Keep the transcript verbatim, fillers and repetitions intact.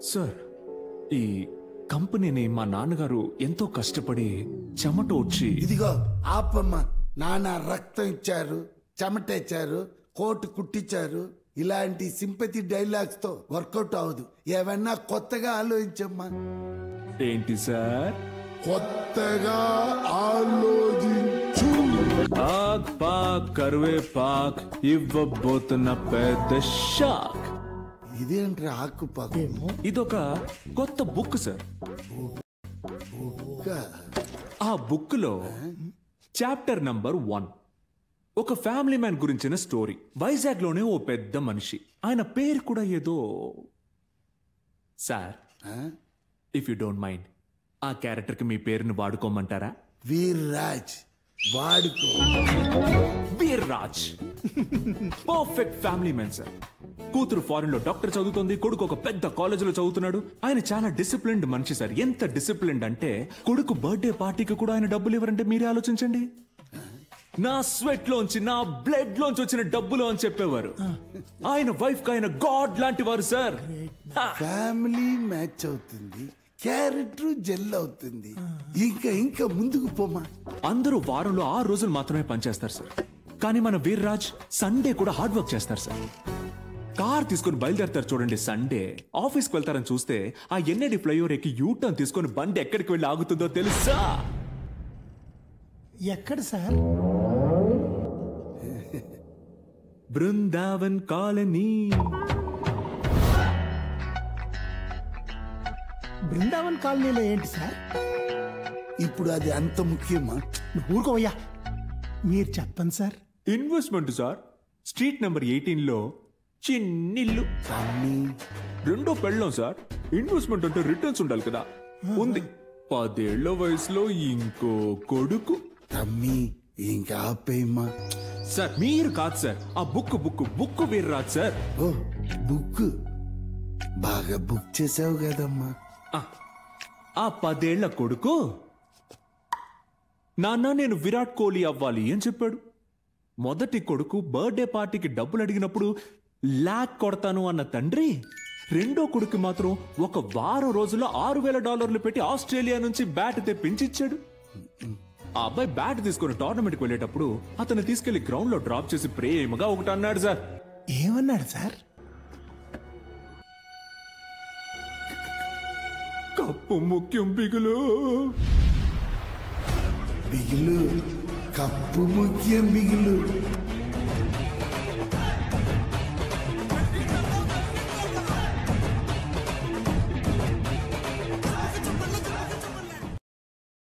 Sir, ఈ కంపెనీని మా నాన్నగారు ఎంతో కష్టపడి చెమట వచ్చి ఇదిగో ఆపమ్మ. నాన్న రక్తం ఇచ్చారు, చెమట ఇచ్చారు, కోటు కుట్టించారు. ఇలాంటి సింపతి డైలాగ్స్ తో వర్కౌట్ అవదు. ఏమన్నా కొత్తగా ఆలోచించమ్మా. ఏంటి సార్? కొత్తగా ఆలోచించు. పాక్ పాక్ కరువే పాక్ ఇవ్వబోతున్న పెద్ద షాక్. ఇదేంటి ఆకు పాకు? ఇదొక కొత్త బుక్ సార్. ఆ బుక్ లో చాప్టర్ నంబర్ వన్ ఒక ఫ్యామిలీ మ్యాన్ గురించిన స్టోరీ. వైజాగ్ లోనే ఓ పెద్ద మనిషి, ఆయన పేరు కూడా ఏదో. Sir, if you don't mind, ఆ క్యారెక్టర్ కి మీ పేరుని వాడుకోమంటారా? వీర్రాజ్. వాడుకో. Veerraj perfect family man sir. కూతురు ఫారెన్ లో డాక్టర్ చదువుతుంది, కొడుకు ఒక పెద్ద కాలేజ్ లో చదువుతున్నాడు. ఆయన చాలా డిసిప్లిన్డ్ మనిషి సార్. ఎంత డిసిప్లిన్డ్ అంటే కొడుకు బర్త్డే పార్టీకి కూడా ఆయన డబ్బులు ఇవ్వరంటే మీరే ఆలోచించండి. నా స్వెట్ లోంచి, నా బ్లడ్ లోంచి వచ్చిన డబ్బులు అని చెప్పేవారు. ఆయన వైఫ్ కి ఆయన గాడ్ లాంటి వారు సార్. ఫ్యామిలీ మ్యాచ్ అవుతుంది, క్యారెక్టర్ జెల్ అవుతుంది. ఇంకా ఇంకా ముందుకు పోమా. అందరూ వారంలో ఆరు రోజులు మాత్రమే పనిచేస్తారు సార్. కానీ మన వీర్రాజ్ సండే కూడా హార్డ్ వర్క్ చేస్తారు సార్. కార్ తీసుకుని బయలుదేరతారు చూడండి. సండే ఆఫీస్కి వెళ్తారని చూస్తే ఆ ఎన్ఐడి ఫ్లైఓవర్ ఎక్కి యూటర్న్ తీసుకుని బండి ఎక్కడికి వెళ్ళి ఆగుతుందో తెలుసా? ఎక్కడ సార్? బృందావన్ కాలనీ. బృందావన్ కాలనీలో ఏంటి సార్? ఇప్పుడు అది అంత ముఖ్యమా? ఊరుకోవయ్యా, మీరు చెప్పండి sir. Investment sir. Street number eighteen లో చిన్నిల్లు. రెండో పెళ్ళం సార్. ఇన్వెస్ట్మెంట్ అంటే రిటర్న్స్ ఉండాలి కదా, ఉంది. పదేళ్ల వయసులో ఇంకో కొడుకు. తమ్మి ఇంకా ఆపేయమ్మా. సార్ మీరు కాదు సార్, ఆ book book book Veerraj sir. ఓ బుక్ బాగా బుక్ చేసావు కదమ్మా. ఆ పదేళ్ల కొడుకు, నాన్న నేను విరాట్ కోహ్లీ అవ్వాలి అని చెప్పాడు. మొదటి కొడుకు బర్త్డే పార్టీకి డబ్బులు అడిగినప్పుడు లాక్ కొడతాను అన్న తండ్రి, రెండో కొడుకు మాత్రం ఒక వారం రోజుల్లో ఆరు వేల డాలర్లు పెట్టి ఆస్ట్రేలియా నుంచి బ్యాట్ తెప్పించిచ్చాడు. ఆ అబ్బాయి బ్యాట్ తీసుకుని టోర్నమెంట్కి వెళ్ళేటప్పుడు అతను తీసుకెళ్లి గ్రౌండ్ లో డ్రాప్ చేసి ప్రేమగా ఒకటి అన్నాడు సార్. ఏమన్నాడు సార్? కప్పు ముఖ్యం బిగులు. బిగులు కప్పు ముఖ్యం బిగులు.